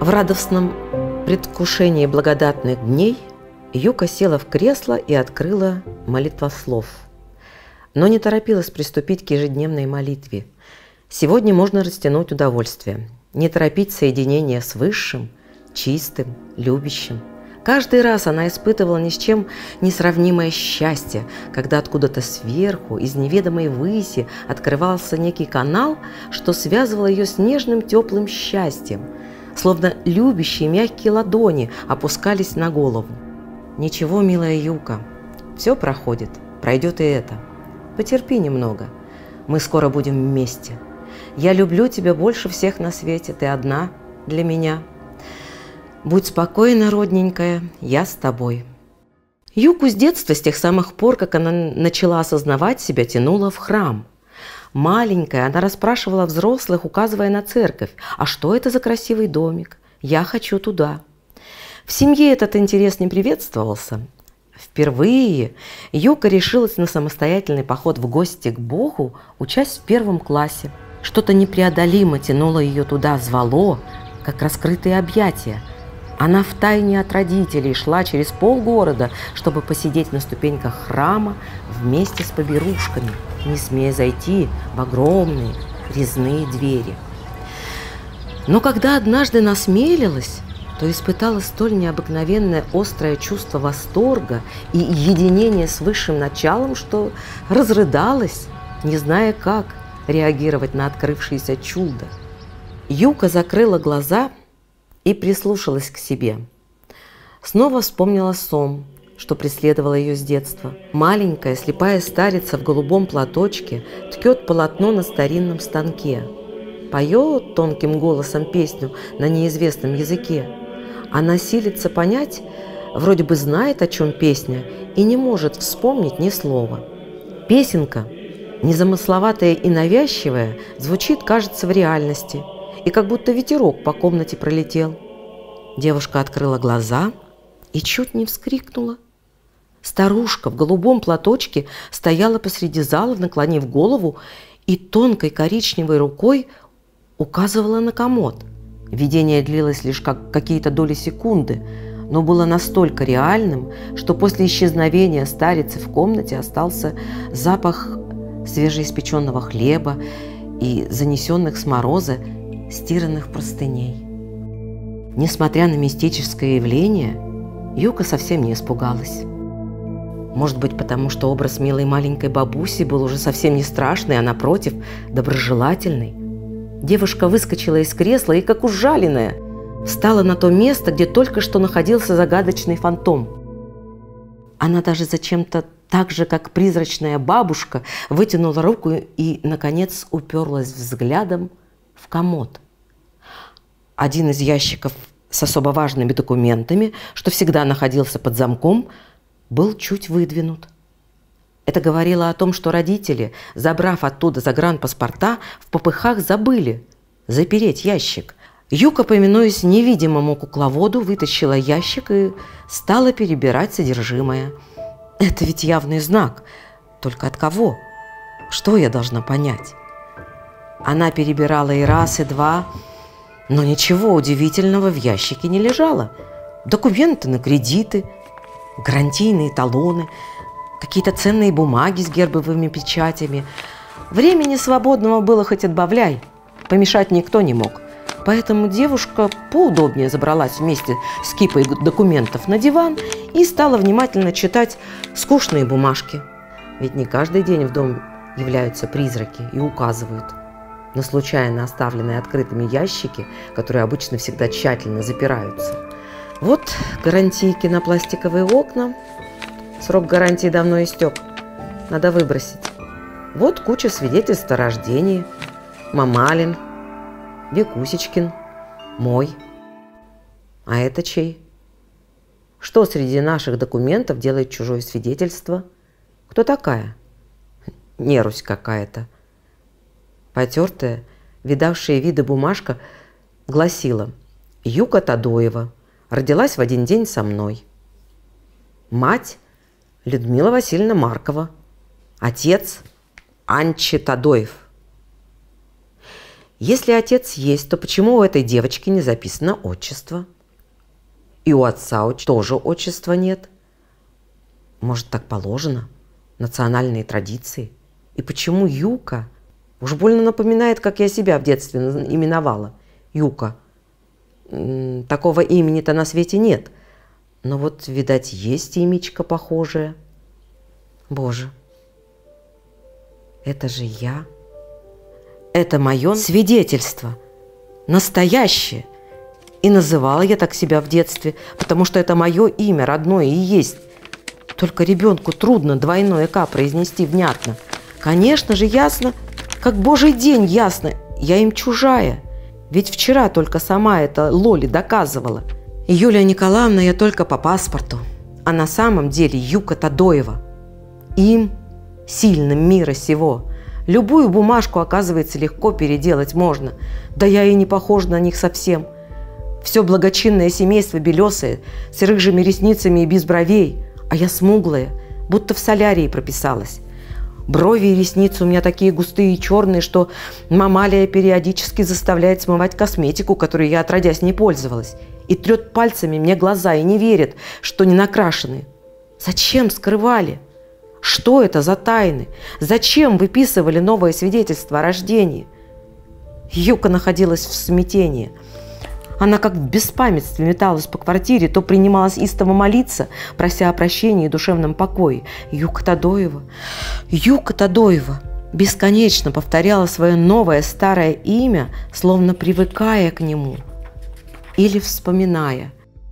В радостном предвкушении благодатных дней Юка села в кресло и открыла молитвослов, но не торопилась приступить к ежедневной молитве. Сегодня можно растянуть удовольствие, не торопить соединение с Высшим, чистым, любящим. Каждый раз она испытывала ни с чем несравнимое счастье, когда откуда-то сверху, из неведомой выси, открывался некий канал, что связывал ее с нежным теплым счастьем, словно любящие мягкие ладони опускались на голову. «Ничего, милая Юка, все проходит, пройдет и это. Потерпи немного, мы скоро будем вместе. Я люблю тебя больше всех на свете, ты одна для меня. Будь спокойна, родненькая, я с тобой». Юку с детства, с тех самых пор, как она начала осознавать себя, тянула в храм. Маленькая, она расспрашивала взрослых, указывая на церковь. «А что это за красивый домик? Я хочу туда». В семье этот интерес не приветствовался. Впервые Юка решилась на самостоятельный поход в гости к Богу, учась в 1 классе. Что-то непреодолимо тянуло ее туда, звало, как раскрытые объятия. Она втайне от родителей шла через полгорода, чтобы посидеть на ступеньках храма вместе с поберушками, не смея зайти в огромные резные двери. Но когда однажды насмелилась, то испытала столь необыкновенное острое чувство восторга и единения с высшим началом, что разрыдалась, не зная, как реагировать на открывшееся чудо. Юка закрыла глаза и прислушалась к себе. Снова вспомнила сон, что преследовало ее с детства. Маленькая слепая старица в голубом платочке ткет полотно на старинном станке. Поет тонким голосом песню на неизвестном языке. Она силится понять, вроде бы знает, о чем песня, и не может вспомнить ни слова. Песенка, незамысловатая и навязчивая, звучит, кажется, в реальности, и как будто ветерок по комнате пролетел. Девушка открыла глаза и чуть не вскрикнула. Старушка в голубом платочке стояла посреди зала, наклонив голову, и тонкой коричневой рукой указывала на комод. Видение длилось лишь какие-то доли секунды, но было настолько реальным, что после исчезновения старицы в комнате остался запах свежеиспеченного хлеба и занесенных с мороза стиранных простыней. Несмотря на мистическое явление, Юка совсем не испугалась. Может быть, потому что образ милой маленькой бабуси был уже совсем не страшный, а напротив, доброжелательный. Девушка выскочила из кресла и, как ужаленная, встала на то место, где только что находился загадочный фантом. Она даже зачем-то так же, как призрачная бабушка, вытянула руку и, наконец, уперлась взглядом в комод. Один из ящиков с особо важными документами, что всегда находился под замком, был чуть выдвинут. Это говорило о том, что родители, забрав оттуда загранпаспорта, в попыхах забыли запереть ящик. Юка, повинуясь невидимому кукловоду, вытащила ящик и стала перебирать содержимое. Это ведь явный знак. Только от кого? Что я должна понять? Она перебирала и раз, и два, но ничего удивительного в ящике не лежало. Документы на кредиты, гарантийные талоны, какие-то ценные бумаги с гербовыми печатями. Времени свободного было хоть отбавляй, помешать никто не мог. Поэтому девушка поудобнее забралась вместе с кипой документов на диван и стала внимательно читать скучные бумажки. Ведь не каждый день в дом являются призраки и указывают на случайно оставленные открытыми ящики, которые обычно всегда тщательно запираются. Вот гарантийки на пластиковые окна. Срок гарантии давно истек. Надо выбросить. Вот куча свидетельств о рождении. Мамалин, Викусечкин, мой. А это чей? Что среди наших документов делает чужое свидетельство? Кто такая? Нерусь какая-то. Потертая, видавшая виды бумажка гласила: Юка Тадоева. Родилась в один день со мной. Мать – Людмила Васильевна Маркова. Отец – Анчи Тадоев. Если отец есть, то почему у этой девочки не записано отчество? И у отца тоже отчества нет. Может, так положено? Национальные традиции? И почему Юка? Уж больно напоминает, как я себя в детстве именовала. Юка. Такого имени-то на свете нет. Но вот, видать, есть имечко похожее. Боже, это же я. Это мое свидетельство. Настоящее. И называла я так себя в детстве, потому что это мое имя, родное и есть. Только ребенку трудно двойное «К» произнести внятно. Конечно же, ясно, как божий день ясно, я им чужая. Ведь вчера только сама это Лоле доказывала. Юлия Николаевна я только по паспорту, а на самом деле Юка Тадоева. Им, сильным мира сего, любую бумажку, оказывается, легко переделать можно. Да я и не похожа на них совсем. Все благочинное семейство белесое, с рыжими ресницами и без бровей, а я смуглая, будто в солярии прописалась. Брови и ресницы у меня такие густые и черные, что мамалия периодически заставляет смывать косметику, которой я отродясь не пользовалась, и трет пальцами мне глаза и не верит, что не накрашены. Зачем скрывали? Что это за тайны? Зачем выписывали новое свидетельство о рождении? Юка находилась в смятении. Она как в беспамятстве металась по квартире, то принималась истово молиться, прося о прощении и душевном покое. Юка Тадоева, Юка Тадоева бесконечно повторяла свое новое старое имя, словно привыкая к нему или вспоминая.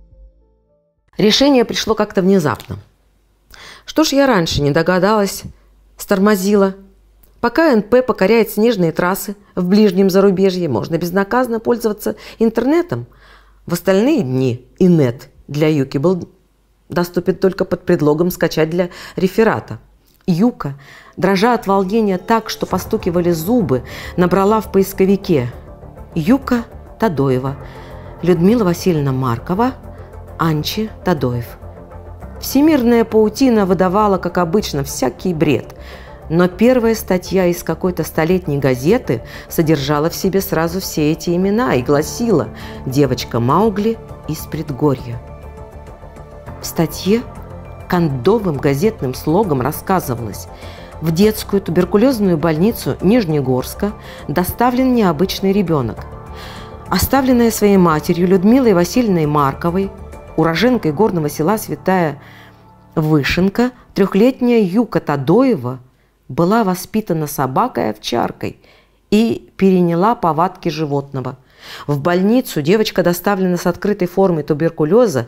Решение пришло как-то внезапно. Что ж я раньше не догадалась, стормозила. Пока НП покоряет снежные трассы в ближнем зарубежье, можно безнаказанно пользоваться интернетом. В остальные дни инет для Юки был доступен только под предлогом скачать для реферата. Юка, дрожа от волнения так, что постукивали зубы, набрала в поисковике Юка Тадоева, Людмила Васильевна Маркова, Анчи Тадоев. Всемирная паутина выдавала, как обычно, всякий бред. Но первая статья из какой-то столетней газеты содержала в себе сразу все эти имена и гласила «Девочка Маугли из предгорья». В статье кондовым газетным слогом рассказывалось: в детскую туберкулезную больницу Нижнегорска доставлен необычный ребенок. Оставленная своей матерью Людмилой Васильевной Марковой, уроженкой горного села Святая Вышенка, 3-летняя Юка Тадоева была воспитана собакой-овчаркой и переняла повадки животного. В больницу девочка доставлена с открытой формой туберкулеза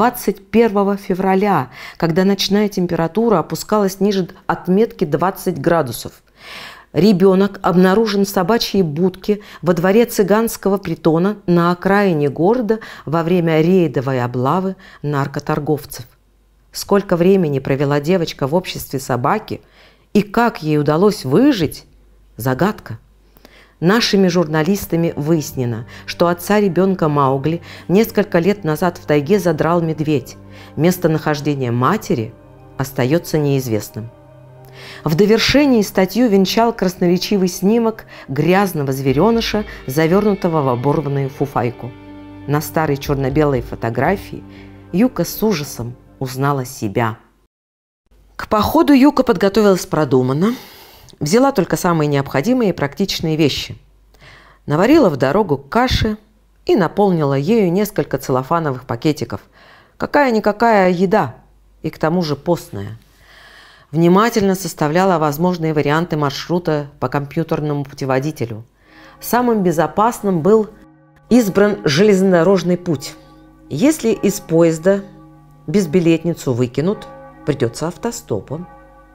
21 февраля, когда ночная температура опускалась ниже отметки 20 градусов. Ребенок обнаружен в собачьей будке во дворе цыганского притона на окраине города во время рейдовой облавы наркоторговцев. Сколько времени провела девочка в обществе собаки и как ей удалось выжить – загадка. Нашими журналистами выяснено, что отца ребенка Маугли несколько лет назад в тайге задрал медведь. Местонахождение матери остается неизвестным. В довершении статью венчал красноречивый снимок грязного звереныша, завернутого в оборванную фуфайку. На старой черно-белой фотографии Юка с ужасом узнала себя. К походу Юка подготовилась продуманно, взяла только самые необходимые и практичные вещи. Наварила в дорогу каши и наполнила ею несколько целлофановых пакетиков. Какая-никакая еда, и к тому же постная. Внимательно составляла возможные варианты маршрута по компьютерному путеводителю. Самым безопасным был избран железнодорожный путь. Если из поезда безбилетницу выкинут, придется автостопом.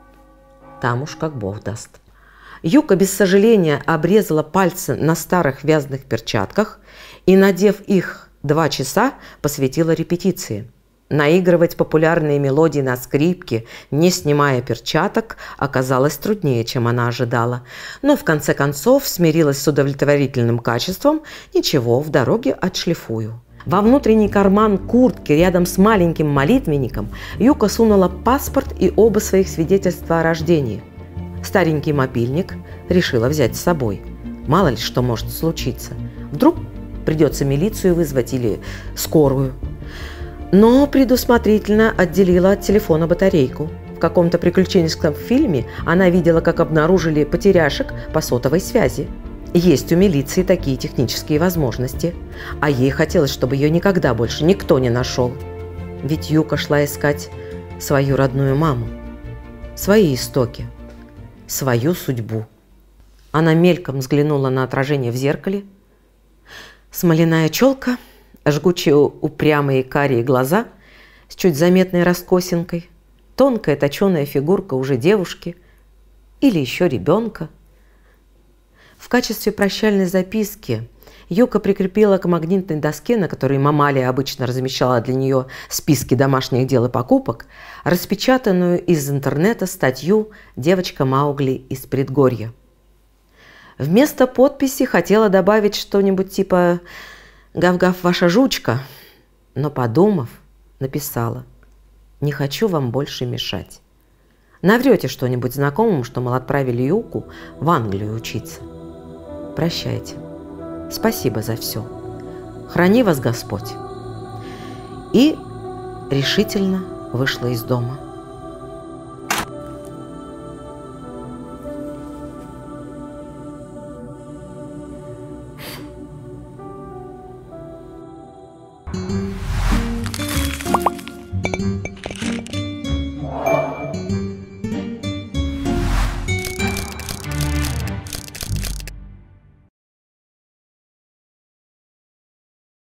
Там уж как Бог даст. Юка без сожаления обрезала пальцы на старых вязаных перчатках и, надев их 2 часа, посвятила репетиции. Наигрывать популярные мелодии на скрипке, не снимая перчаток, оказалось труднее, чем она ожидала. Но в конце концов смирилась с удовлетворительным качеством. Ничего, в дороге отшлифую. Во внутренний карман куртки рядом с маленьким молитвенником Юка сунула паспорт и оба своих свидетельства о рождении. Старенький мобильник решила взять с собой. Мало ли что может случиться. Вдруг придется милицию вызвать или скорую. Но предусмотрительно отделила от телефона батарейку. В каком-то приключенческом фильме она видела, как обнаружили потеряшек по сотовой связи. Есть у милиции такие технические возможности. А ей хотелось, чтобы ее никогда больше никто не нашел. Ведь Юка шла искать свою родную маму, свои истоки, свою судьбу. Она мельком взглянула на отражение в зеркале. Смоляная челка, жгучие упрямые карие глаза с чуть заметной раскосинкой, тонкая точеная фигурка уже девушки или еще ребенка. В качестве прощальной записки Юка прикрепила к магнитной доске, на которой Мамалия обычно размещала для нее списки домашних дел и покупок, распечатанную из интернета статью «Девочка Маугли из предгорья». Вместо подписи хотела добавить что-нибудь типа «Гав-гав, ваша жучка», но, подумав, написала «Не хочу вам больше мешать». Наврете что-нибудь знакомым, что, мол, отправили Юку в Англию учиться. Прощайте. Спасибо за все. Храни вас Господь. И решительно вышла из дома.